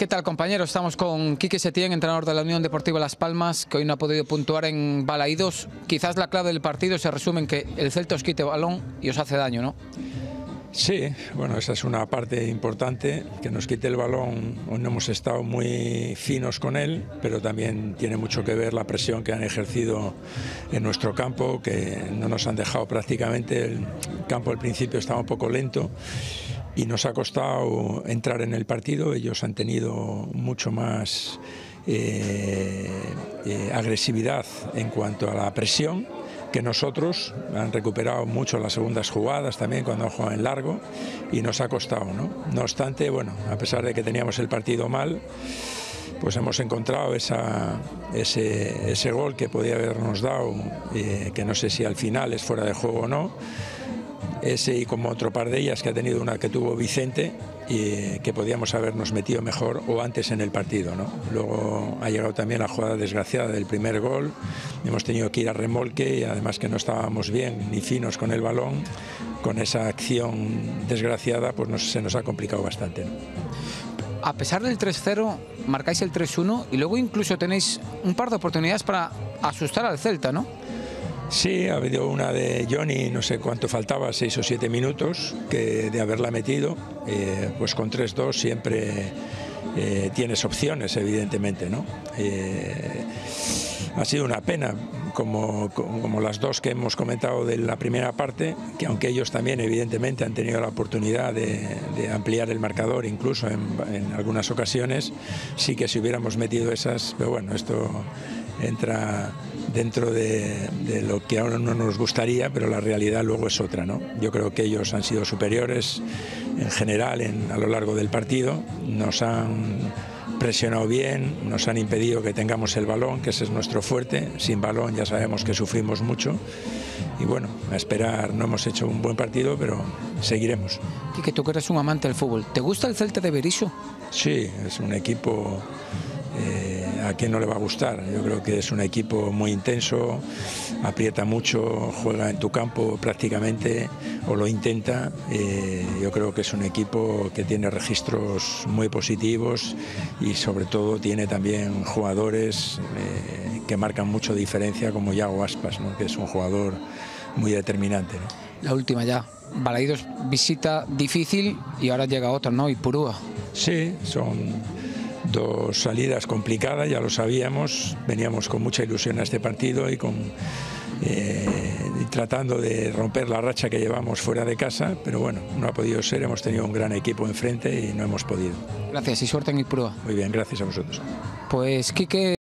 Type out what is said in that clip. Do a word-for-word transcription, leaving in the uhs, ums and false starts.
¿Qué tal, compañero? Estamos con Quique Setién, entrenador de la Unión Deportiva Las Palmas, que hoy no ha podido puntuar en Balaídos. Quizás la clave del partido se resume en que el Celta os quite balón y os hace daño, ¿no? Sí, bueno, esa es una parte importante, que nos quite el balón. Hoy no hemos estado muy finos con él, pero también tiene mucho que ver la presión que han ejercido en nuestro campo, que no nos han dejado prácticamente. El campo al principio estaba un poco lento y nos ha costado entrar en el partido. Ellos han tenido mucho más eh, eh, agresividad en cuanto a la presión que nosotros. Han recuperado mucho las segundas jugadas también cuando han jugado en largo y nos ha costado, ¿no? No obstante, bueno, a pesar de que teníamos el partido mal, pues hemos encontrado esa, ese, ese gol que podía habernos dado, eh, que no sé si al final es fuera de juego o no. Ese y como otro par de ellas que ha tenido, una que tuvo Vicente, y que podíamos habernos metido mejor o antes en el partido, ¿no? Luego ha llegado también la jugada desgraciada del primer gol. Hemos tenido que ir a remolque y además que no estábamos bien ni finos con el balón. Con esa acción desgraciada pues nos, se nos ha complicado bastante, ¿no? A pesar del tres cero, marcáis el tres uno y luego incluso tenéis un par de oportunidades para asustar al Celta, ¿no? Sí, ha habido una de Johnny, no sé cuánto faltaba, seis o siete minutos, que de haberla metido, eh, pues con tres dos siempre eh, tienes opciones, evidentemente, ¿no? Eh, ha sido una pena, como, como las dos que hemos comentado de la primera parte, que aunque ellos también evidentemente han tenido la oportunidad de, de ampliar el marcador, incluso en, en algunas ocasiones, sí que si hubiéramos metido esas, pero bueno, esto entra dentro de, de lo que ahora no nos gustaría, pero la realidad luego es otra, ¿no? Yo creo que ellos han sido superiores en general en, a lo largo del partido, nos han presionado bien, nos han impedido que tengamos el balón, que ese es nuestro fuerte. Sin balón ya sabemos que sufrimos mucho y bueno, a esperar. No hemos hecho un buen partido, pero seguiremos. Quique, tú que eres un amante del fútbol, ¿te gusta el Celta de Berizzo? Sí, es un equipo... Eh, ¿a quién no le va a gustar? Yo creo que es un equipo muy intenso, aprieta mucho, juega en tu campo prácticamente, o lo intenta. Eh, yo creo que es un equipo que tiene registros muy positivos y sobre todo tiene también jugadores eh, que marcan mucho diferencia, como Yago Aspas, ¿no? Que es un jugador muy determinante, ¿no? La última ya, Balaídos, visita difícil y ahora llega otra, ¿no? Ipurúa. Sí, son dos salidas complicadas, ya lo sabíamos, veníamos con mucha ilusión a este partido y con eh, tratando de romper la racha que llevamos fuera de casa, pero bueno, no ha podido ser, hemos tenido un gran equipo enfrente y no hemos podido. Gracias y suerte en Ipurúa. Muy bien, gracias a vosotros. Pues Quique...